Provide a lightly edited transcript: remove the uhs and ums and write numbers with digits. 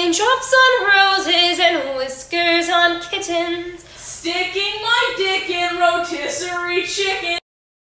Raindrops on roses and whiskers on kittens. Sticking my dick in rotisserie chicken.